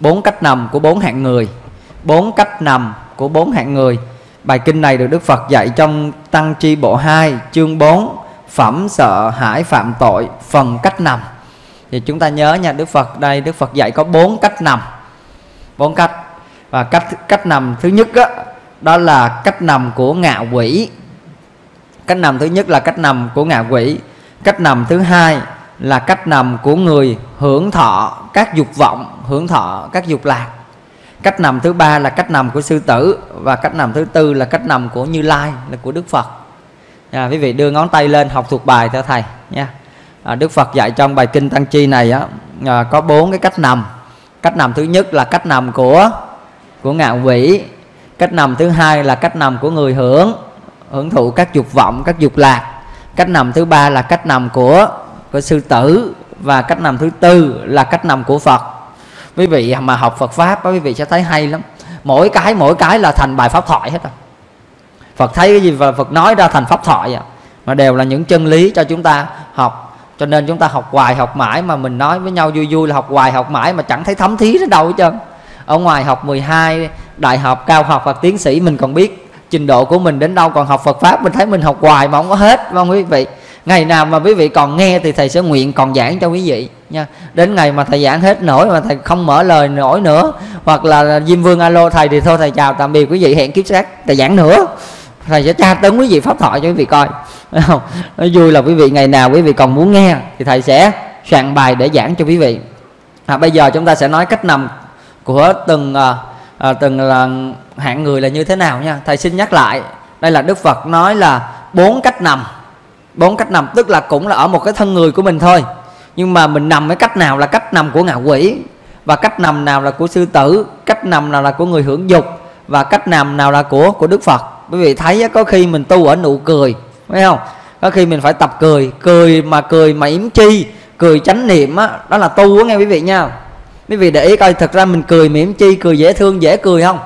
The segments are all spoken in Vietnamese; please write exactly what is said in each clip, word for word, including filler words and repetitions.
bốn cách nằm của bốn hạng người. Bốn cách nằm của bốn hạng người. Bài kinh này được Đức Phật dạy trong Tăng Chi Bộ hai, chương bốn, phẩm sợ hãi phạm tội, phần cách nằm. Thì chúng ta nhớ nha, Đức Phật đây, Đức Phật dạy có bốn cách nằm. Bốn cách. Và cách cách nằm thứ nhất đó, đó là cách nằm của ngạ quỷ. Cách nằm thứ nhất là cách nằm của ngạ quỷ. Cách nằm thứ hai là cách nằm của người hưởng thọ các dục vọng, hưởng thọ các dục lạc. Cách nằm thứ ba là cách nằm của sư tử. Và cách nằm thứ tư là cách nằm của Như Lai, là của Đức Phật. À, quý vị đưa ngón tay lên học thuộc bài theo thầy nha. À, Đức Phật dạy trong bài kinh Tăng Chi này á, à, có bốn cái cách nằm. Cách nằm thứ nhất là cách nằm của của ngạ quỷ. Cách nằm thứ hai là cách nằm của người hưởng hưởng thụ các dục vọng, các dục lạc. Cách nằm thứ ba là cách nằm của của sư tử. Và cách nằm thứ tư là cách nằm của Phật. Quý vị mà học Phật Pháp quý vị sẽ thấy hay lắm. Mỗi cái mỗi cái là thành bài pháp thoại hết rồi. Phật thấy cái gì và Phật nói ra thành pháp thoại à. Mà đều là những chân lý cho chúng ta học. Cho nên chúng ta học hoài học mãi, mà mình nói với nhau vui vui là học hoài học mãi mà chẳng thấy thấm thí đến đâu hết trơn. Ở ngoài học mười hai đại học, cao học hoặc tiến sĩ mình còn biết trình độ của mình đến đâu, còn học Phật Pháp mình thấy mình học hoài mà không có hết, phải không quý vị? Ngày nào mà quý vị còn nghe thì thầy sẽ nguyện còn giảng cho quý vị nha. Đến ngày mà thầy giảng hết nổi mà thầy không mở lời nổi nữa, hoặc là Diêm Vương alo thầy thì thôi thầy chào tạm biệt quý vị, hẹn kiếp khác thầy giảng nữa. Thầy sẽ tra tấn quý vị pháp thoại cho quý vị coi, phải không? Nó vui là quý vị ngày nào quý vị còn muốn nghe thì thầy sẽ soạn bài để giảng cho quý vị. À, bây giờ chúng ta sẽ nói cách nằm của từng à, à, từng là hạng người là như thế nào nha. Thầy xin nhắc lại, đây là Đức Phật nói là bốn cách nằm. Bốn cách nằm tức là cũng là ở một cái thân người của mình thôi, nhưng mà mình nằm cái cách nào là cách nằm của ngạ quỷ, và cách nằm nào là của sư tử, cách nằm nào là của người hưởng dục, và cách nằm nào là của của Đức Phật. Quý vị thấy có khi mình tu ở nụ cười, phải không? Có khi mình phải tập cười, cười mà cười mà yếm chi, cười chánh niệm á, đó là tu á nghe quý vị nha. Quý vị để ý coi, thật ra mình cười mỉm chi, cười dễ thương, dễ cười không?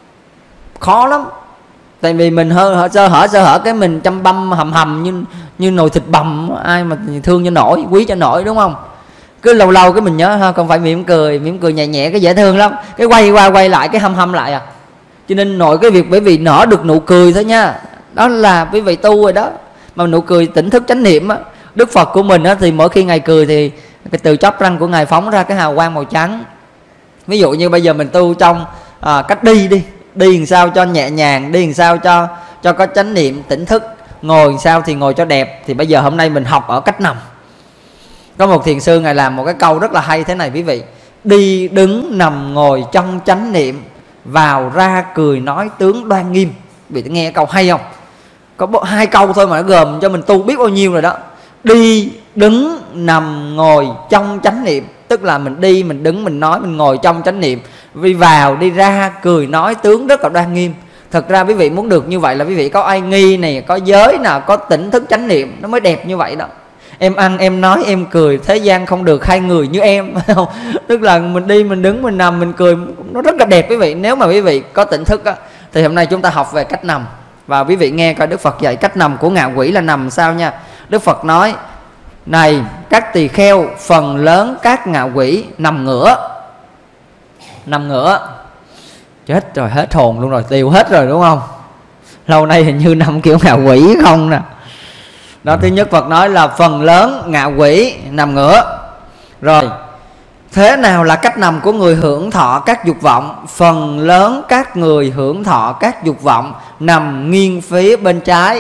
Khó lắm. Tại vì mình hơ, hơ, sơ hở sơ hở cái mình chăm băm hầm hầm như như nồi thịt bằm, ai mà thương cho nổi, quý cho nổi, đúng không? Cứ lâu lâu cái mình nhớ ha, không phải mỉm cười, mỉm cười nhẹ nhẹ cái dễ thương lắm, cái quay qua quay lại cái hâm hâm lại à. Cho nên nội cái việc bởi vì nở được nụ cười thôi nha, đó là quý vị tu rồi đó. Mà nụ cười tỉnh thức chánh niệm á. Đức Phật của mình á, thì mỗi khi Ngài cười thì cái từ chóp răng của Ngài phóng ra cái hào quang màu trắng. Ví dụ như bây giờ mình tu trong à, cách đi đi đi làm sao cho nhẹ nhàng, đi làm sao cho cho có chánh niệm tỉnh thức, ngồi làm sao thì ngồi cho đẹp. Thì bây giờ hôm nay mình học ở cách nằm. Có một thiền sư Ngài làm một cái câu rất là hay thế này quý vị: đi đứng nằm ngồi trong chánh niệm, vào ra cười nói tướng đoan nghiêm. Quý vị nghe câu hay không? Có hai câu thôi mà nó gồm cho mình tu biết bao nhiêu rồi đó. Đi đứng nằm ngồi trong chánh niệm, tức là mình đi, mình đứng, mình nói, mình ngồi trong chánh niệm. Đi vào đi ra cười nói tướng rất là đoan nghiêm. Thật ra quý vị muốn được như vậy là quý vị có ai nghi này, có giới nào, có tỉnh thức chánh niệm, nó mới đẹp như vậy đó. Em ăn, em nói, em cười, thế gian không được hai người như em. Tức là mình đi, mình đứng, mình nằm, mình cười, nó rất là đẹp quý vị. Nếu mà quý vị có tỉnh thức á, thì hôm nay chúng ta học về cách nằm. Và quý vị nghe coi Đức Phật dạy cách nằm của ngạ quỷ là nằm sao nha. Đức Phật nói: này các tỳ kheo, phần lớn các ngạ quỷ nằm ngửa. Nằm ngửa. Chết rồi, hết hồn luôn rồi, tiêu hết rồi đúng không? Lâu nay hình như nằm kiểu ngạ quỷ không nè. Đó, thứ nhất Phật nói là phần lớn ngạ quỷ nằm ngửa. Rồi, thế nào là cách nằm của người hưởng thọ các dục vọng? Phần lớn các người hưởng thọ các dục vọng nằm nghiêng phía bên trái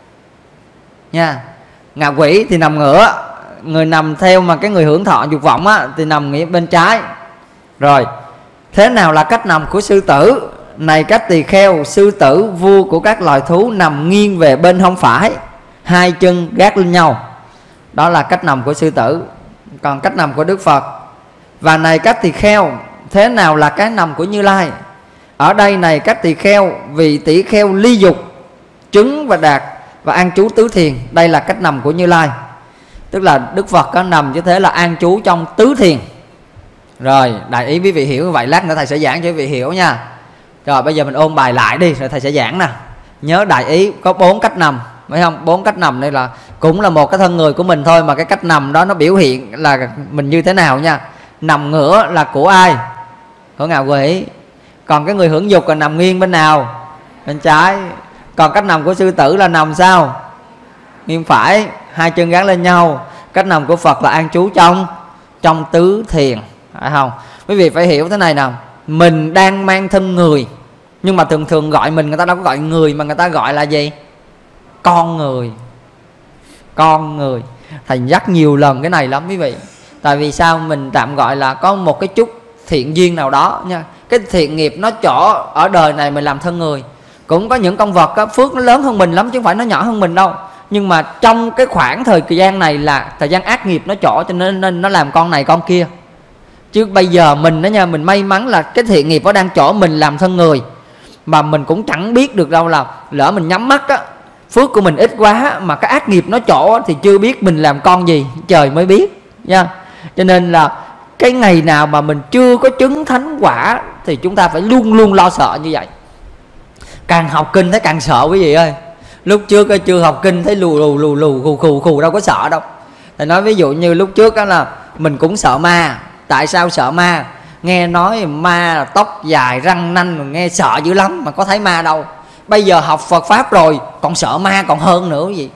nha. Ngạ quỷ thì nằm ngửa, người nằm theo mà cái người hưởng thọ dục vọng á, thì nằm nghĩa bên trái. Rồi, thế nào là cách nằm của sư tử? Này các tỳ kheo, sư tử vua của các loài thú nằm nghiêng về bên hông phải, hai chân gác lên nhau. Đó là cách nằm của sư tử. Còn cách nằm của Đức Phật: và này các tỳ kheo, thế nào là cái nằm của Như Lai? Ở đây này các tỳ kheo, vì tỷ kheo ly dục, chứng và đạt và an trú tứ thiền. Đây là cách nằm của Như Lai. Tức là Đức Phật có nằm như thế là an trú trong tứ thiền. Rồi, đại ý quý vị hiểu như vậy, lát nữa thầy sẽ giảng cho quý vị hiểu nha. Rồi bây giờ mình ôn bài lại đi rồi thầy sẽ giảng nè. Nhớ đại ý có bốn cách nằm, phải không? Bốn cách nằm đây là cũng là một cái thân người của mình thôi, mà cái cách nằm đó nó biểu hiện là mình như thế nào nha. Nằm ngửa là của ai? hưởng ngạ quỷ. Còn cái người hưởng dục là nằm nghiêng bên nào? Bên trái. Còn cách nằm của sư tử là nằm sao? Nghiêng phải, hai chân gắn lên nhau. Cách nằm của Phật là an trú trong trong tứ thiền, phải không? Quý vị phải hiểu thế này nào, mình đang mang thân người, nhưng mà thường thường gọi mình, người ta đâu có gọi người, mà người ta gọi là gì? Con người. Con người. Thầy nhắc nhiều lần cái này lắm quý vị. Tại vì sao? Mình tạm gọi là có một cái chút thiện duyên nào đó nha. Cái thiện nghiệp nó trổ ở đời này mình làm thân người. Cũng có những con vật á, phước nó lớn hơn mình lắm chứ không phải nó nhỏ hơn mình đâu. Nhưng mà trong cái khoảng thời gian này là thời gian ác nghiệp nó trổ, cho nên, nên nó làm con này con kia. Chứ bây giờ mình đó nha, mình may mắn là cái thiện nghiệp nó đang trổ mình làm thân người, mà mình cũng chẳng biết được đâu là lỡ mình nhắm mắt á, phước của mình ít quá mà cái ác nghiệp nó trổ thì chưa biết mình làm con gì, trời mới biết nha. Cho nên là cái ngày nào mà mình chưa có chứng thánh quả thì chúng ta phải luôn luôn lo sợ như vậy. Càng học kinh thấy càng sợ quý vị ơi. Lúc trước chưa học kinh thấy lù lù lù lù khù khù khù đâu có sợ đâu. Thầy nói ví dụ như lúc trước đó là mình cũng sợ ma. Tại sao sợ ma? Nghe nói ma là tóc dài răng nanh, nghe sợ dữ lắm mà có thấy ma đâu. Bây giờ học Phật Pháp rồi còn sợ ma còn hơn nữa gì.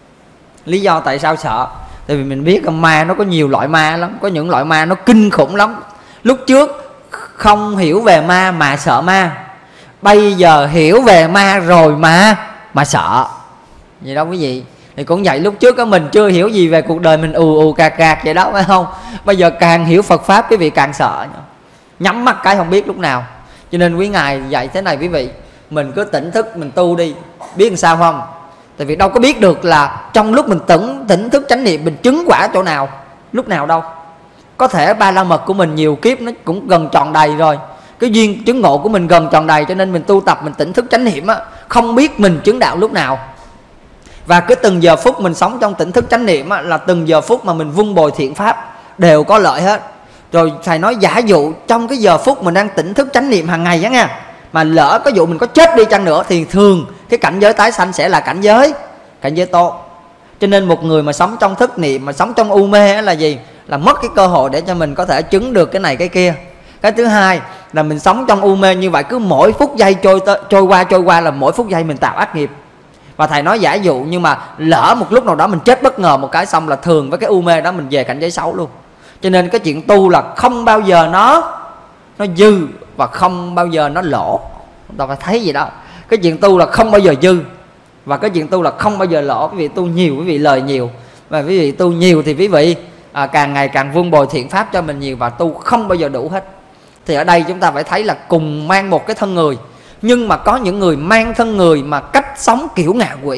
Lý do tại sao sợ? Tại vì mình biết ma nó có nhiều loại ma lắm. Có những loại ma nó kinh khủng lắm. Lúc trước không hiểu về ma mà sợ ma, bây giờ hiểu về ma rồi mà mà sợ. Vậy đó quý vị. Thì cũng vậy, lúc trước đó mình chưa hiểu gì về cuộc đời, mình ù ù cạc cạc vậy đó, phải không? Bây giờ càng hiểu Phật Pháp quý vị càng sợ, nhắm mắt cái không biết lúc nào. Cho nên quý ngài dạy thế này quý vị, mình cứ tỉnh thức mình tu đi. Biết làm sao không? Tại vì đâu có biết được là trong lúc mình tỉnh, tỉnh thức chánh niệm mình chứng quả chỗ nào, lúc nào đâu. Có thể ba la mật của mình nhiều kiếp nó cũng gần tròn đầy rồi, cái duyên chứng ngộ của mình gần tròn đầy, cho nên mình tu tập mình tỉnh thức chánh niệm á, không biết mình chứng đạo lúc nào. Và cứ từng giờ phút mình sống trong tỉnh thức chánh niệm á, là từng giờ phút mà mình vun bồi thiện pháp đều có lợi hết. Rồi thầy nói giả dụ trong cái giờ phút mình đang tỉnh thức chánh niệm hàng ngày á nha, mà lỡ có dụ mình có chết đi chăng nữa thì thường cái cảnh giới tái sanh sẽ là cảnh giới cảnh giới tốt. Cho nên một người mà sống trong thức niệm, mà sống trong u mê là gì? Là mất cái cơ hội để cho mình có thể chứng được cái này cái kia. Cái thứ hai là mình sống trong u mê như vậy, cứ mỗi phút giây trôi trôi qua trôi qua là mỗi phút giây mình tạo ác nghiệp. Và thầy nói giả dụ nhưng mà lỡ một lúc nào đó mình chết bất ngờ một cái xong là thường với cái u mê đó mình về cảnh giới xấu luôn. Cho nên cái chuyện tu là không bao giờ nó nó dư và không bao giờ nó lỗ. Chúng ta phải thấy gì đó. Cái chuyện tu là không bao giờ dư và cái chuyện tu là không bao giờ lỗ. Quý vị tu nhiều, quý vị lời nhiều. Và quý vị tu nhiều thì quý vị à, càng ngày càng vun bồi thiện pháp cho mình nhiều, và tu không bao giờ đủ hết. Thì ở đây chúng ta phải thấy là cùng mang một cái thân người, nhưng mà có những người mang thân người mà cách sống kiểu ngạ quỷ.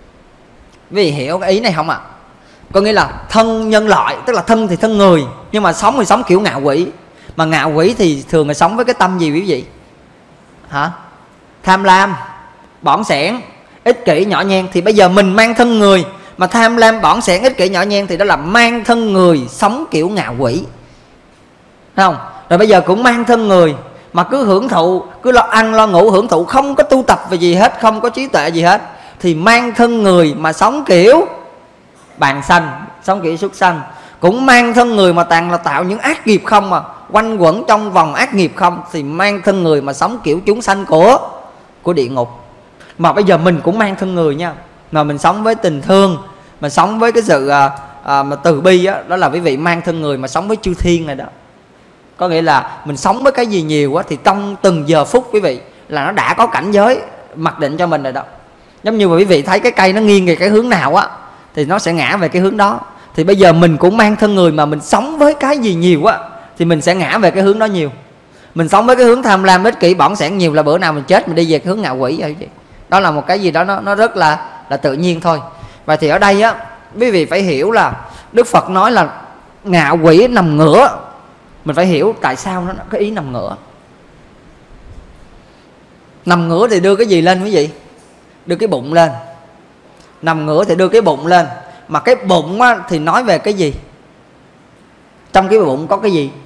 Quý vị hiểu cái ý này không ạ? À? Có nghĩa là thân nhân loại, tức là thân thì thân người, nhưng mà sống thì sống kiểu ngạ quỷ. Mà ngạ quỷ thì thường là sống với cái tâm gì quý vị? Hả? Tham lam, bỏng sẻn, ích kỷ, nhỏ nhen. Thì bây giờ mình mang thân người mà tham lam, bỏng sẻn, ích kỷ, nhỏ nhen thì đó là mang thân người sống kiểu ngạ quỷ, thấy không? Rồi bây giờ cũng mang thân người mà cứ hưởng thụ, cứ lo ăn lo ngủ hưởng thụ, không có tu tập về gì hết, không có trí tuệ gì hết, thì mang thân người mà sống kiểu bàn sanh, sống kiểu súc sanh. Cũng mang thân người mà toàn là tạo những ác nghiệp không, mà quanh quẩn trong vòng ác nghiệp không, thì mang thân người mà sống kiểu chúng sanh của của địa ngục. Mà bây giờ mình cũng mang thân người nha, mà mình sống với tình thương, mình sống với cái sự à, à, mà từ bi á, đó, đó là quý vị mang thân người mà sống với chư thiên này đó. Có nghĩa là mình sống với cái gì nhiều á, thì trong từng giờ phút quý vị là nó đã có cảnh giới mặc định cho mình rồi đó. Giống như mà quý vị thấy cái cây nó nghiêng về cái hướng nào á, thì nó sẽ ngã về cái hướng đó. Thì bây giờ mình cũng mang thân người mà mình sống với cái gì nhiều á, thì mình sẽ ngã về cái hướng đó nhiều. Mình sống với cái hướng tham lam, ích kỷ, bỏng sẻn nhiều là bữa nào mình chết mình đi về cái hướng ngạ quỷ rồi. Đó là một cái gì đó nó, nó rất là, là tự nhiên thôi. Và thì ở đây á, quý vị phải hiểu là Đức Phật nói là ngạ quỷ nằm ngửa. Mình phải hiểu tại sao nó có ý nằm ngửa. Nằm ngửa thì đưa cái gì lên quý vị? Đưa cái bụng lên. Nằm ngửa thì đưa cái bụng lên. Mà cái bụng á, thì nói về cái gì? Trong cái bụng có cái gì?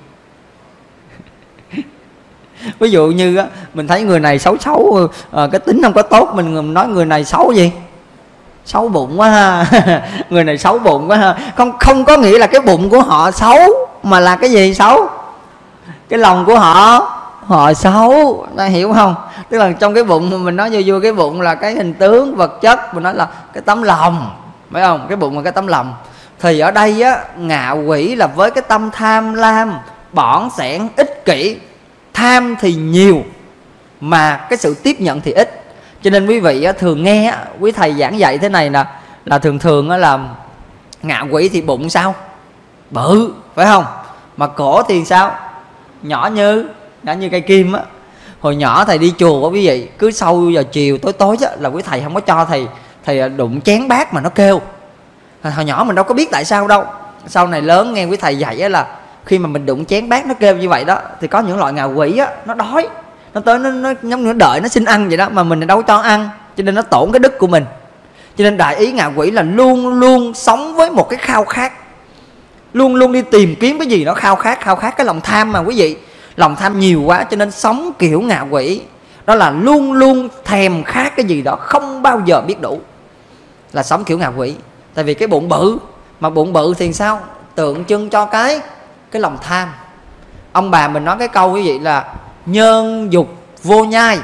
Ví dụ như á, mình thấy người này xấu xấu, à, cái tính không có tốt, mình nói người này xấu gì? Xấu bụng quá ha. Người này xấu bụng quá ha. Không, không có nghĩa là cái bụng của họ xấu, mà là cái gì xấu? Cái lòng của họ họ xấu, ta hiểu không? Tức là trong cái bụng mình nói như vui, cái bụng là cái hình tướng vật chất, mình nói là cái tấm lòng, phải không? Cái bụng là cái tấm lòng. Thì ở đây á, ngạ quỷ là với cái tâm tham lam, bỏn sẻn, ích kỷ. Tham thì nhiều mà cái sự tiếp nhận thì ít. Cho nên quý vị á, thường nghe á, quý thầy giảng dạy thế này là là thường thường á, là ngạ quỷ thì bụng sao? Bự, phải không? Mà cổ thì sao? Nhỏ như nhỏ như cây kim á. Hồi nhỏ thầy đi chùa á quý vị, cứ sau giờ chiều tối tối á, là quý thầy không có cho thầy thầy đụng chén bát mà nó kêu. Hồi nhỏ mình đâu có biết tại sao đâu. Sau này lớn nghe quý thầy dạy á, là khi mà mình đụng chén bát nó kêu như vậy đó, thì có những loại ngạ quỷ á, nó đói, nó tới nó, nó giống như nó đợi nó xin ăn vậy đó, mà mình đâu cho ăn, cho nên nó tổn cái đức của mình. Cho nên đại ý ngạ quỷ là luôn luôn sống với một cái khao khát, luôn luôn đi tìm kiếm cái gì đó khao khát, khao khát cái lòng tham mà quý vị. Lòng tham nhiều quá cho nên sống kiểu ngạ quỷ. Đó là luôn luôn thèm khát cái gì đó, không bao giờ biết đủ, là sống kiểu ngạ quỷ. Tại vì cái bụng bự, mà bụng bự thì sao? Tượng trưng cho cái cái lòng tham. Ông bà mình nói cái câu quý vị là nhân dục vô nhai.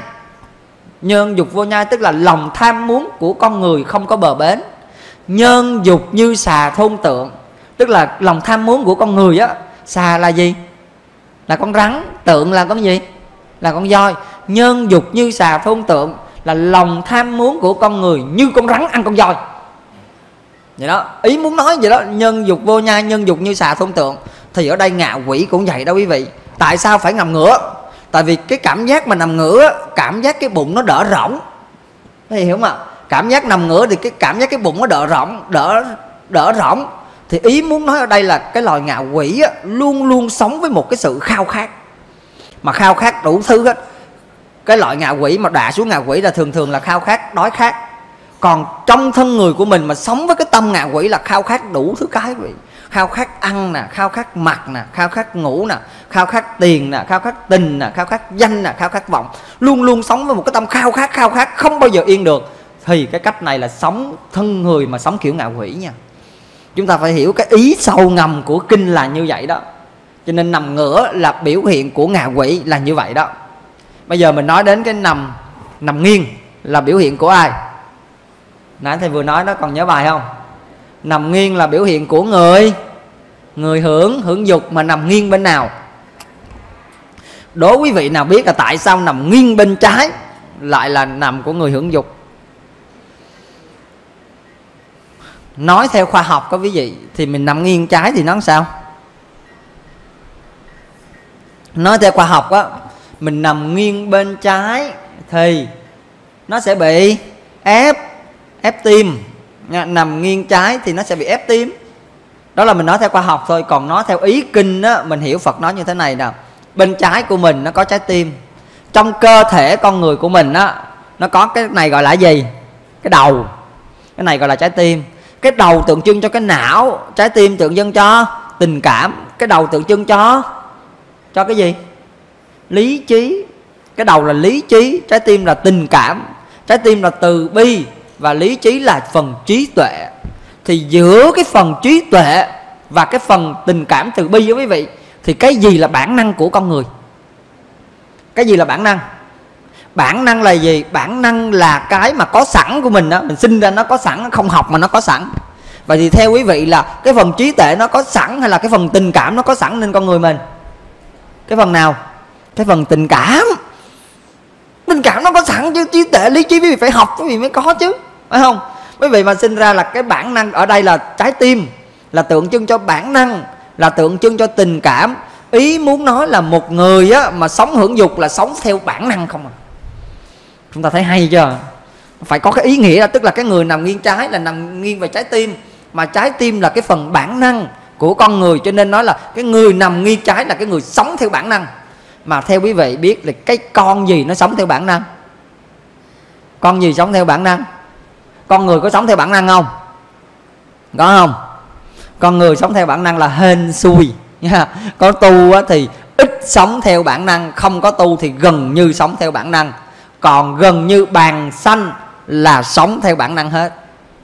Nhân dục vô nhai tức là lòng tham muốn của con người không có bờ bến. Nhân dục như xà thôn tượng, tức là lòng tham muốn của con người á. Xà là gì? Là con rắn. Tượng là con gì? Là con voi. Nhân dục như xà thôn tượng là lòng tham muốn của con người như con rắn ăn con voi. Vậy đó, ý muốn nói vậy đó. Nhân dục vô nhai, nhân dục như xà thôn tượng. Thì ở đây ngạ quỷ cũng vậy đó quý vị. Tại sao phải nằm ngửa? Tại vì cái cảm giác mà nằm ngửa, cảm giác cái bụng nó đỡ rỗng. Thì hiểu mà, cảm giác nằm ngửa thì cái cảm giác cái bụng nó đỡ rỗng, đỡ đỡ rỗng. Thì ý muốn nói ở đây là cái loài ngạ quỷ á, luôn luôn sống với một cái sự khao khát, mà khao khát đủ thứ hết. Cái loại ngạ quỷ mà đọa xuống ngạ quỷ là thường thường là khao khát, đói khát. Còn trong thân người của mình mà sống với cái tâm ngạ quỷ là khao khát đủ thứ cái vậy. Khao khát ăn nè, khao khát mặc nè, khao khát ngủ nè, khao khát tiền nè, khao khát tình nè, khao khát danh nè, khao khát vọng. Luôn luôn sống với một cái tâm khao khát, khao khát không bao giờ yên được. Thì cái cách này là sống thân người mà sống kiểu ngạ quỷ nha. Chúng ta phải hiểu cái ý sâu ngầm của kinh là như vậy đó. Cho nên nằm ngửa là biểu hiện của ngạ quỷ là như vậy đó. Bây giờ mình nói đến cái nằm nằm nghiêng là biểu hiện của ai? Nãy thầy vừa nói đó, còn nhớ bài không? Nằm nghiêng là biểu hiện của người người hưởng hưởng dục, mà nằm nghiêng bên nào? Đố quý vị nào biết là tại sao nằm nghiêng bên trái lại là nằm của người hưởng dục? Nói theo khoa học có quý vị, thì mình nằm nghiêng trái thì nó sao? Nói theo khoa học á, mình nằm nghiêng bên trái thì nó sẽ bị ép ép tim. Nằm nghiêng trái thì nó sẽ bị ép tim. Đó là mình nói theo khoa học thôi. Còn nói theo ý kinh á, mình hiểu Phật nói như thế này nè. Bên trái của mình nó có trái tim. Trong cơ thể con người của mình á, nó có cái này gọi là gì? Cái đầu. Cái này gọi là trái tim. Cái đầu tượng trưng cho cái não, trái tim tượng trưng cho tình cảm. Cái đầu tượng trưng cho cho cái gì? Lý trí. Cái đầu là lý trí, trái tim là tình cảm, trái tim là từ bi, và lý trí là phần trí tuệ. Thì giữa cái phần trí tuệ và cái phần tình cảm từ bi với quý vị, thì cái gì là bản năng của con người? Cái gì là bản năng? Bản năng là gì? Bản năng là cái mà có sẵn của mình đó. Mình sinh ra nó có sẵn, không học mà nó có sẵn. Vậy thì theo quý vị là cái phần trí tuệ nó có sẵn hay là cái phần tình cảm nó có sẵn nên con người mình? Cái phần nào? Cái phần tình cảm. Tình cảm nó có sẵn chứ, trí tuệ, lý trí quý vị phải học quý vị mới có chứ, phải không? Quý vị mà sinh ra là cái bản năng ở đây là trái tim, là tượng trưng cho bản năng, là tượng trưng cho tình cảm. Ý muốn nói là một người á, mà sống hưởng dục là sống theo bản năng không à. Chúng ta thấy hay chưa? Phải có cái ý nghĩa là tức là cái người nằm nghiêng trái là nằm nghiêng về trái tim, mà trái tim là cái phần bản năng của con người, cho nên nói là cái người nằm nghiêng trái là cái người sống theo bản năng. Mà theo quý vị biết là cái con gì nó sống theo bản năng? Con gì sống theo bản năng? Con người có sống theo bản năng không? Có không? Con người sống theo bản năng là hên xui nha. Có tu thì ít sống theo bản năng, không có tu thì gần như sống theo bản năng. Còn gần như bàn xanh là sống theo bản năng hết.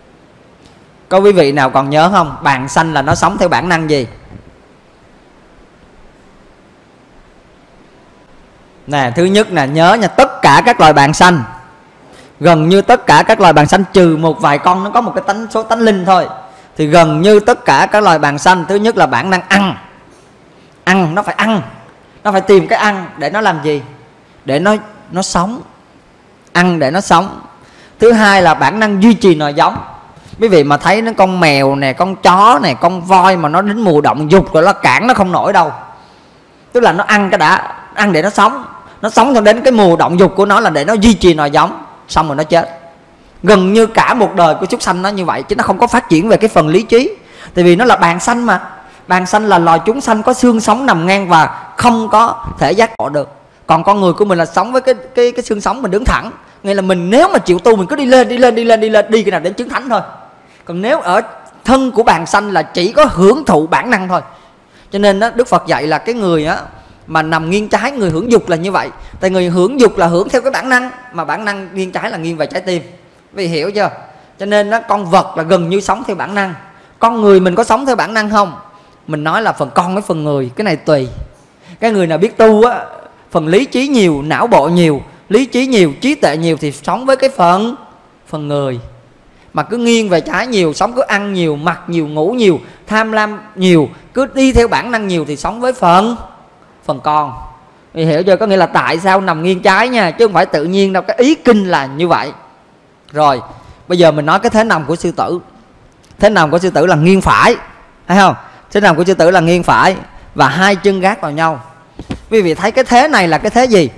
Có quý vị nào còn nhớ không? Bàn xanh là nó sống theo bản năng gì? Nè, thứ nhất là nhớ nha, tất cả các loài bàng xanh, gần như tất cả các loài bàng xanh trừ một vài con nó có một cái tánh số tánh linh thôi, thì gần như tất cả các loài bàng xanh, thứ nhất là bản năng ăn. Ăn, nó phải ăn, nó phải tìm cái ăn để nó làm gì? Để nó nó sống. Ăn để nó sống. Thứ hai là bản năng duy trì nòi giống. Quý vị mà thấy nó con mèo nè, con chó nè, con voi mà nó đến mùa động dục rồi nó cản nó không nổi đâu. Tức là nó ăn cái đã, ăn để nó sống. Nó sống cho đến cái mùa động dục của nó là để nó duy trì nòi giống, xong rồi nó chết. Gần như cả một đời của súc sanh nó như vậy, chứ nó không có phát triển về cái phần lý trí. Tại vì nó là bàng xanh mà. Bàng xanh là loài chúng sanh có xương sống nằm ngang và không có thể giác ngộ được. Còn con người của mình là sống với cái cái cái xương sống mình đứng thẳng. Nghĩa là mình nếu mà chịu tu mình cứ đi lên đi lên đi lên đi lên đi cái nào đến chứng thánh thôi. Còn nếu ở thân của bàng xanh là chỉ có hưởng thụ bản năng thôi. Cho nên đó, Đức Phật dạy là cái người á mà nằm nghiêng trái, người hưởng dục là như vậy. Tại người hưởng dục là hưởng theo cái bản năng, mà bản năng nghiêng trái là nghiêng về trái tim. Vì hiểu chưa? Cho nên đó, con vật là gần như sống theo bản năng. Con người mình có sống theo bản năng không? Mình nói là phần con với phần người, cái này tùy. Cái người nào biết tu á, phần lý trí nhiều, não bộ nhiều, lý trí nhiều, trí tuệ nhiều thì sống với cái phần phần người. Mà cứ nghiêng về trái nhiều, sống cứ ăn nhiều, mặc nhiều, ngủ nhiều, tham lam nhiều, cứ đi theo bản năng nhiều thì sống với phần phần con. Vì hiểu chưa? Có nghĩa là tại sao nằm nghiêng trái nha, chứ không phải tự nhiên đâu, cái ý kinh là như vậy. Rồi, bây giờ mình nói cái thế nằm của sư tử. Thế nằm của sư tử là nghiêng phải, thấy không? Thế nằm của sư tử là nghiêng phải và hai chân gác vào nhau. Quý vị thấy cái thế này là cái thế gì?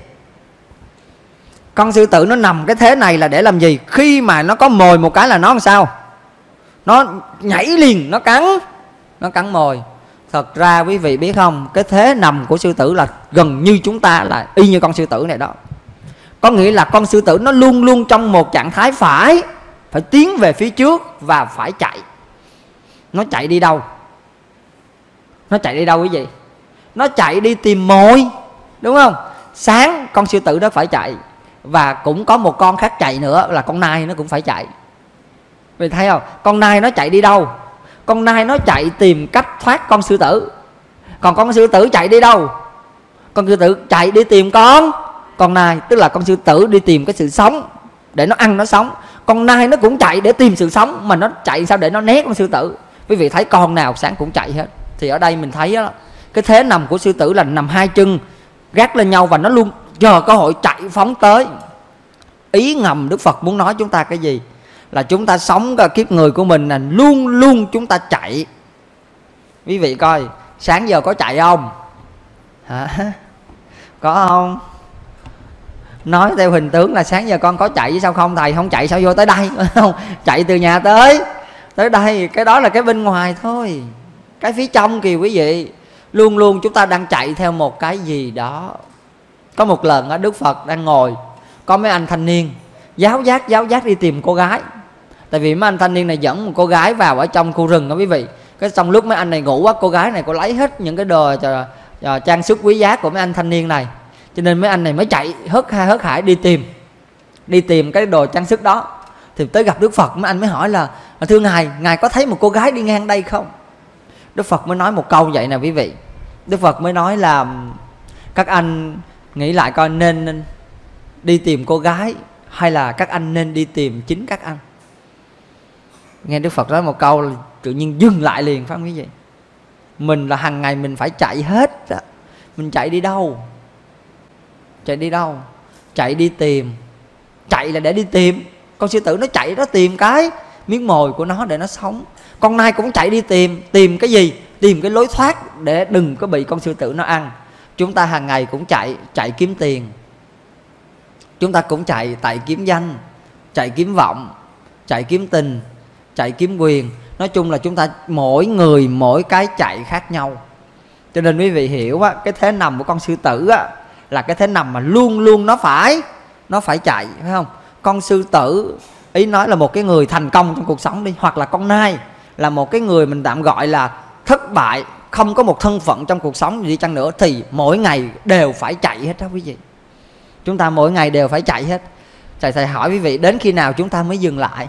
Con sư tử nó nằm cái thế này là để làm gì? Khi mà nó có mồi một cái là nó làm sao? Nó nhảy liền, nó cắn, nó cắn mồi. Thật ra quý vị biết không, cái thế nằm của sư tử là gần như chúng ta là y như con sư tử này đó. Có nghĩa là con sư tử nó luôn luôn trong một trạng thái phải Phải tiến về phía trước và phải chạy. Nó chạy đi đâu? Nó chạy đi đâu quý vị? Nó chạy đi tìm mồi, đúng không? Sáng con sư tử đó phải chạy. Và cũng có một con khác chạy nữa là con nai nó cũng phải chạy. Vì thấy không? Con nai nó chạy đi đâu? Con nai nó chạy tìm cách thoát con sư tử. Còn con sư tử chạy đi đâu? Con sư tử chạy đi tìm con Con nai. Tức là con sư tử đi tìm cái sự sống để nó ăn nó sống. Con nai nó cũng chạy để tìm sự sống, mà nó chạy sao để nó né con sư tử. Quý vị thấy con nào sáng cũng chạy hết. Thì ở đây mình thấy đó, cái thế nằm của sư tử là nằm hai chân gác lên nhau và nó luôn chờ cơ hội chạy phóng tới. Ý ngầm Đức Phật muốn nói chúng ta cái gì? Là chúng ta sống cái kiếp người của mình là luôn luôn chúng ta chạy. Quý vị coi, sáng giờ có chạy không? Hả? Có không? Nói theo hình tướng là sáng giờ con có chạy chứ sao không thầy? Không chạy sao vô tới đây? Không, chạy từ nhà tới tới đây. Cái đó là cái bên ngoài thôi. Cái phía trong kìa quý vị, luôn luôn chúng ta đang chạy theo một cái gì đó. Có một lần đó, Đức Phật đang ngồi, có mấy anh thanh niên giáo giác giáo giác đi tìm cô gái. Tại vì mấy anh thanh niên này dẫn một cô gái vào ở trong khu rừng đó quý vị. Cái trong lúc mấy anh này ngủ quá, cô gái này cô lấy hết những cái đồ cho, cho trang sức quý giá của mấy anh thanh niên này. Cho nên mấy anh này mới chạy hớt ha hớt hải đi tìm Đi tìm cái đồ trang sức đó. Thì tới gặp Đức Phật, mấy anh mới hỏi là: thưa Ngài, Ngài có thấy một cô gái đi ngang đây không? Đức Phật mới nói một câu vậy nè quý vị. Đức Phật mới nói là: các anh nghĩ lại coi, nên đi tìm cô gái hay là các anh nên đi tìm chính các anh? Nghe Đức Phật nói một câu tự nhiên dừng lại liền, phải không quý vị? Mình là hàng ngày mình phải chạy hết đó. Mình chạy đi đâu? Chạy đi đâu? Chạy đi tìm. Chạy là để đi tìm. Con sư tử nó chạy nó tìm cái miếng mồi của nó để nó sống. Con nai cũng chạy đi tìm. Tìm cái gì? Tìm cái lối thoát để đừng có bị con sư tử nó ăn. Chúng ta hàng ngày cũng chạy. Chạy kiếm tiền. Chúng ta cũng chạy tại kiếm danh, chạy kiếm vọng, chạy kiếm tình, chạy kiếm quyền. Nói chung là chúng ta mỗi người mỗi cái chạy khác nhau. Cho nên quý vị hiểu á, cái thế nằm của con sư tử á là cái thế nằm mà luôn luôn nó phải Nó phải chạy, phải không? Con sư tử ý nói là một cái người thành công trong cuộc sống đi. Hoặc là con nai là một cái người mình tạm gọi là thất bại, không có một thân phận trong cuộc sống gì đi chăng nữa, thì mỗi ngày đều phải chạy hết đó quý vị. Chúng ta mỗi ngày đều phải chạy hết. Thầy thầy hỏi quý vị, đến khi nào chúng ta mới dừng lại?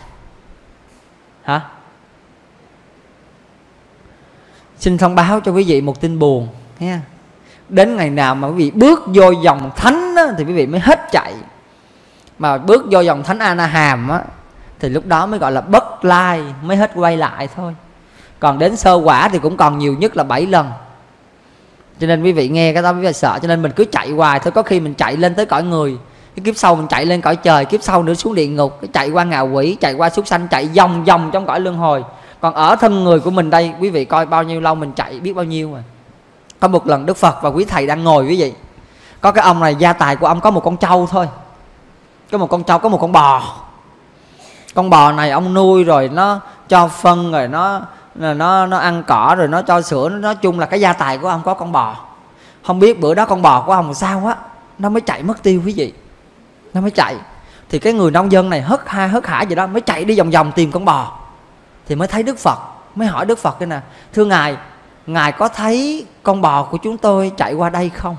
Hả? Xin thông báo cho quý vị một tin buồn nha. Đến ngày nào mà quý vị bước vô dòng thánh á, thì quý vị mới hết chạy. Mà bước vô dòng thánh A Na Hàm á, thì lúc đó mới gọi là bất lai, mới hết quay lại thôi. Còn đến sơ quả thì cũng còn nhiều nhất là bảy lần. Cho nên quý vị nghe cái đó quý vị sợ. Cho nên mình cứ chạy hoài thôi. Có khi mình chạy lên tới cõi người, cái kiếp sau mình chạy lên cõi trời, kiếp sau nữa xuống địa ngục, cái chạy qua ngạ quỷ, chạy qua súc sanh, chạy vòng vòng trong cõi luân hồi. Còn ở thân người của mình đây, quý vị coi bao nhiêu lâu mình chạy biết bao nhiêu mà. Có một lần Đức Phật và quý thầy đang ngồi quý vị, có cái ông này gia tài của ông có một con trâu thôi. Có một con trâu, có một con bò. Con bò này ông nuôi rồi nó cho phân, rồi nó nó nó ăn cỏ, rồi nó cho sữa. Nói chung là cái gia tài của ông có con bò. Không biết bữa đó con bò của ông sao á, nó mới chạy mất tiêu quý vị. Nó mới chạy. Thì cái người nông dân này hất ha hất hả gì đó, mới chạy đi vòng vòng tìm con bò. Thì mới thấy Đức Phật, mới hỏi Đức Phật cái nè: thưa Ngài, Ngài có thấy con bò của chúng tôi chạy qua đây không?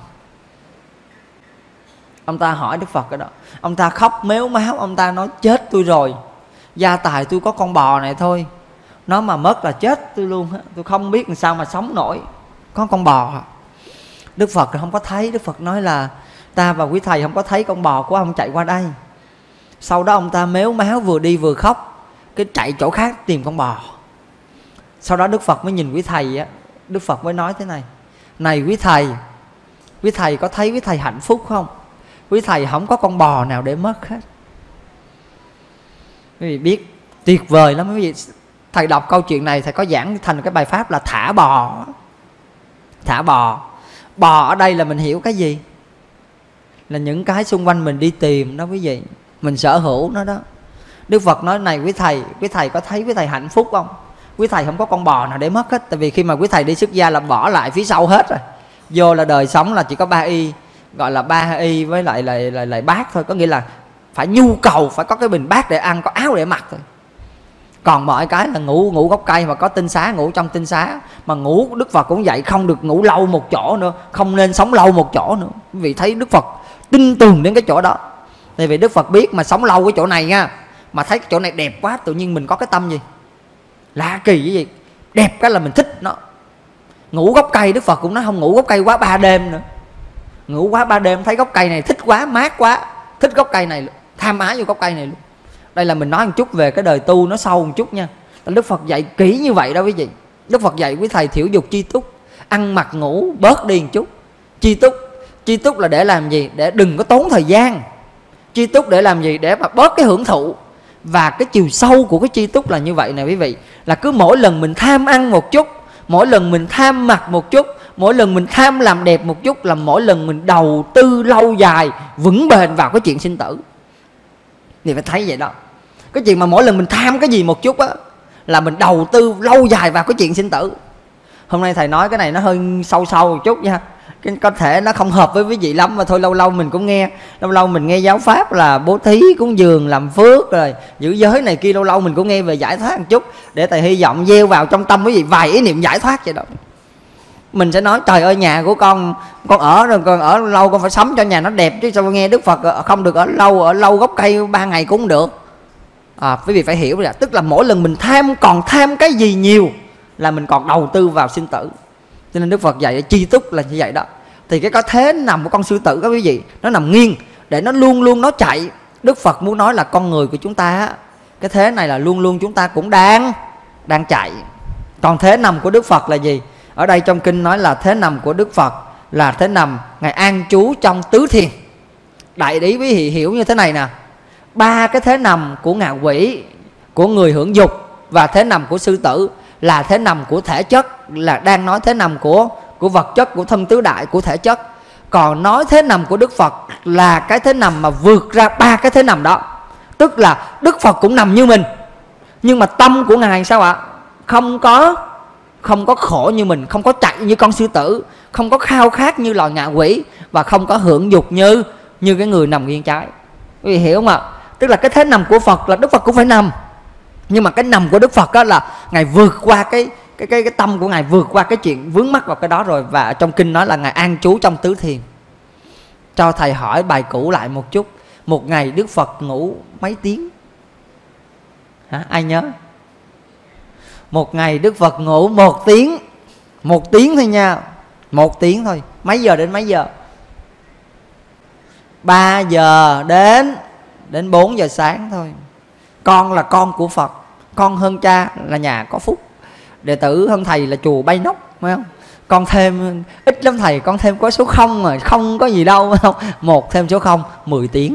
Ông ta hỏi Đức Phật cái đó. Ông ta khóc mếu máo, ông ta nói: chết tôi rồi, gia tài tôi có con bò này thôi, nó mà mất là chết tôi luôn á, tôi không biết làm sao mà sống nổi, có con bò. Đức Phật không có thấy. Đức Phật nói là ta và quý thầy không có thấy con bò của ông chạy qua đây. Sau đó ông ta mếu máo vừa đi vừa khóc, cái chạy chỗ khác tìm con bò. Sau đó Đức Phật mới nhìn quý thầy á, Đức Phật mới nói thế này: này quý thầy, quý thầy có thấy quý thầy hạnh phúc không? Quý thầy không có con bò nào để mất hết. Quý vị biết tuyệt vời lắm quý vị. Thầy đọc câu chuyện này, thầy có giảng thành cái bài pháp là thả bò. Thả bò. Bò ở đây là mình hiểu cái gì? Là những cái xung quanh mình đi tìm đó quý vị, mình sở hữu nó đó. Đức Phật nói: này quý thầy, quý thầy có thấy quý thầy hạnh phúc không? Quý thầy không có con bò nào để mất hết. Tại vì khi mà quý thầy đi xuất gia là bỏ lại phía sau hết rồi. Vô là đời sống là chỉ có ba y, gọi là ba y với lại lại lại, lại bát thôi. Có nghĩa là phải nhu cầu, phải có cái bình bát để ăn, có áo để mặc thôi. Còn mọi cái là ngủ ngủ gốc cây, mà có tinh xá ngủ trong tinh xá. Mà ngủ Đức Phật cũng vậy, không được ngủ lâu một chỗ nữa, không nên sống lâu một chỗ nữa. Quý vị thấy Đức Phật tin tưởng đến cái chỗ đó. Tại vì Đức Phật biết mà sống lâu cái chỗ này nha, mà thấy cái chỗ này đẹp quá, tự nhiên mình có cái tâm gì lạ kỳ cái gì đẹp cái là mình thích nó. Ngủ gốc cây Đức Phật cũng nói không ngủ gốc cây quá ba đêm nữa. Ngủ quá ba đêm, thấy gốc cây này thích quá, mát quá, thích gốc cây này, tham ái vô gốc cây này luôn. Đây là mình nói một chút về cái đời tu nó sâu một chút nha. Đức Phật dạy kỹ như vậy đó quý vị. Đức Phật dạy quý thầy thiểu dục chi túc, ăn mặc ngủ bớt đi một chút. Chi túc, chi túc là để làm gì? Để đừng có tốn thời gian. Chi túc để làm gì? Để mà bớt cái hưởng thụ. Và cái chiều sâu của cái chi túc là như vậy nè quý vị. Là cứ mỗi lần mình tham ăn một chút, mỗi lần mình tham mặc một chút, mỗi lần mình tham làm đẹp một chút, là mỗi lần mình đầu tư lâu dài vững bền vào cái chuyện sinh tử. Thì phải thấy vậy đó. Cái chuyện mà mỗi lần mình tham cái gì một chút á, là mình đầu tư lâu dài vào cái chuyện sinh tử. Hôm nay thầy nói cái này nó hơi sâu sâu một chút nha, cái có thể nó không hợp với quý vị lắm, mà thôi lâu lâu mình cũng nghe. Lâu lâu mình nghe giáo pháp là bố thí, cúng dường, làm phước, rồi giữ giới này kia, lâu lâu mình cũng nghe về giải thoát một chút. Để thầy hy vọng gieo vào trong tâm quý vị vài ý niệm giải thoát vậy đó. Mình sẽ nói trời ơi, nhà của con con ở rồi, con ở lâu con phải sắm cho nhà nó đẹp chứ, sao nghe Đức Phật không được ở lâu, ở lâu gốc cây ba ngày cũng không được. À, quý vị phải hiểu là tức là mỗi lần mình tham, còn tham cái gì nhiều là mình còn đầu tư vào sinh tử. Cho nên Đức Phật dạy chi túc là như vậy đó. Thì cái có thế nằm của con sư tử đó quý vị, nó nằm nghiêng để nó luôn luôn nó chạy. Đức Phật muốn nói là con người của chúng ta, cái thế này là luôn luôn chúng ta cũng đang đang chạy. Còn thế nằm của Đức Phật là gì? Ở đây trong kinh nói là thế nằm của Đức Phật là thế nằm Ngài an trú trong tứ thiền. Đại ý quý vị hiểu như thế này nè. Ba cái thế nằm của ngạ quỷ, của người hưởng dục, và thế nằm của sư tử là thế nằm của thể chất, là đang nói thế nằm của của vật chất, của thân tứ đại, của thể chất. Còn nói thế nằm của Đức Phật là cái thế nằm mà vượt ra ba cái thế nằm đó. Tức là Đức Phật cũng nằm như mình, nhưng mà tâm của Ngài sao ạ? Không có Không có khổ như mình, không có chạy như con sư tử, không có khao khát như loài ngạ quỷ, và không có hưởng dục như như cái người nằm nghiêng trái. Quý vị hiểu không ạ? Tức là cái thế nằm của Phật là Đức Phật cũng phải nằm, nhưng mà cái nằm của Đức Phật đó là Ngài vượt qua cái cái cái cái tâm của Ngài, vượt qua cái chuyện vướng mắc vào cái đó rồi. Và trong kinh nói là Ngài an trú trong tứ thiền. Cho thầy hỏi bài cũ lại một chút. Một ngày Đức Phật ngủ mấy tiếng? Hả? Ai nhớ? Một ngày Đức Phật ngủ một tiếng. Một tiếng thôi nha. Một tiếng thôi. Mấy giờ đến mấy giờ? Ba giờ đến đến bốn giờ sáng thôi. Con là con của Phật, con hơn cha là nhà có phúc, đệ tử hơn thầy là chùa bay nóc, phải không? Con thêm ít lắm thầy, con thêm có số không mà không có gì đâu, phải không? Một thêm số không mười tiếng.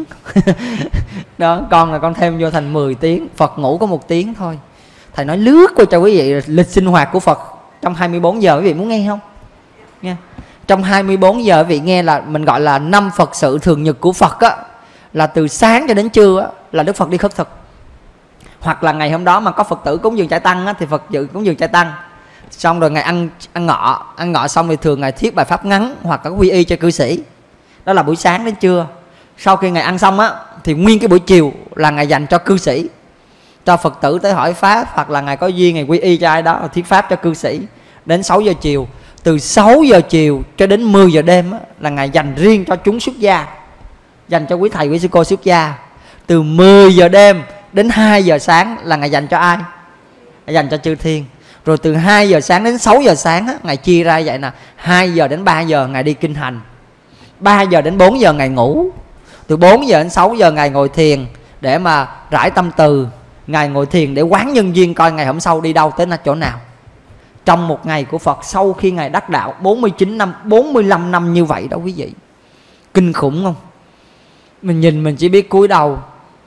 Đó, con là con thêm vô thành mười tiếng. Phật ngủ có một tiếng thôi. Thầy nói lướt qua cho quý vị lịch sinh hoạt của Phật trong hai mươi bốn giờ. Quý vị muốn nghe không? Nghe. Trong hai mươi bốn giờ quý vị nghe là mình gọi là năm Phật sự thường nhật của Phật á, là từ sáng cho đến trưa á, là Đức Phật đi khất thực. Hoặc là ngày hôm đó mà có Phật tử cúng dường chay tăng á, thì Phật dự cúng dường chay tăng. Xong rồi ngày ăn ăn ngọ, ăn ngọ xong thì thường ngày thuyết bài pháp ngắn hoặc là quy y cho cư sĩ. Đó là buổi sáng đến trưa. Sau khi ngày ăn xong á, thì nguyên cái buổi chiều là ngày dành cho cư sĩ, cho Phật tử tới hỏi pháp, hoặc là ngày có duyên ngày quy y cho ai đó thuyết pháp cho cư sĩ. Đến sáu giờ chiều, từ sáu giờ chiều cho đến mười giờ đêm á, là ngày dành riêng cho chúng xuất gia, dành cho quý thầy quý sư cô xuất gia. Từ mười giờ đêm đến hai giờ sáng là ngày dành cho ai? Dành cho chư thiên. Rồi từ hai giờ sáng đến sáu giờ sáng á, ngày chia ra vậy nè. Hai giờ đến ba giờ ngày đi kinh hành, ba giờ đến bốn giờ ngày ngủ. Từ bốn giờ đến sáu giờ ngày ngồi thiền để mà rải tâm từ. Ngài ngồi thiền để quán nhân duyên coi ngày hôm sau đi đâu tới chỗ nào. Trong một ngày của Phật sau khi Ngài đắc đạo bốn mươi chín năm, bốn mươi lăm năm như vậy đó quý vị. Kinh khủng không? Mình nhìn mình chỉ biết cúi đầu.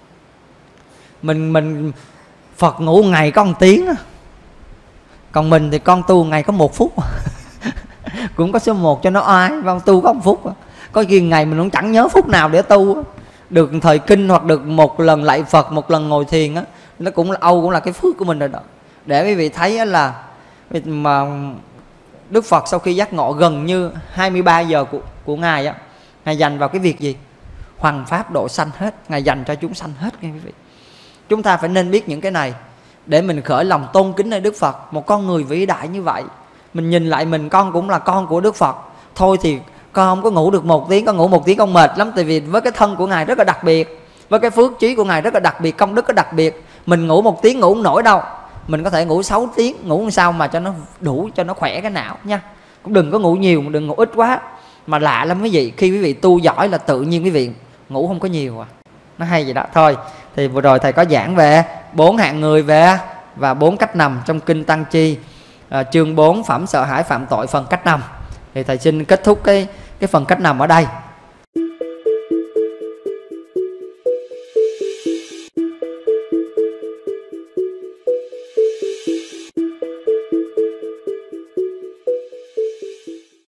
Mình mình Phật ngủ ngày có một tiếng á. Còn mình thì con tu ngày có một phút. Cũng có số một cho nó oai, con tu có một phút. Có khi ngày mình cũng chẳng nhớ phút nào để tu. Được thời kinh hoặc được một lần lạy Phật, một lần ngồi thiền á, nó cũng là Âu cũng là cái phước của mình rồi đó. Để quý vị thấy là mà Đức Phật sau khi giác ngộ gần như hai mươi ba giờ của, của Ngài á, Ngài dành vào cái việc gì? Hoằng pháp độ sanh hết. Ngài dành cho chúng sanh hết nghe quý vị. Chúng ta phải nên biết những cái này để mình khởi lòng tôn kính nơi Đức Phật. Một con người vĩ đại như vậy, mình nhìn lại mình, con cũng là con của Đức Phật. Thôi thì con không có ngủ được một tiếng, con ngủ một tiếng con mệt lắm. Tại vì với cái thân của Ngài rất là đặc biệt, với cái phước trí của Ngài rất là đặc biệt, công đức có đặc biệt. Mình ngủ một tiếng ngủ không nổi đâu. Mình có thể ngủ sáu tiếng, ngủ làm sao mà cho nó đủ, cho nó khỏe cái não nha. Cũng đừng có ngủ nhiều, đừng ngủ ít quá. Mà lạ lắm quý vị, khi quý vị tu giỏi là tự nhiên quý vị ngủ không có nhiều à. Nó hay vậy đó. Thôi thì vừa rồi thầy có giảng về bốn hạng người về và bốn cách nằm trong kinh Tăng Chi, à, chương bốn phẩm sợ hãi phạm tội phần cách nằm. Thì thầy xin kết thúc cái cái phần cách nằm ở đây.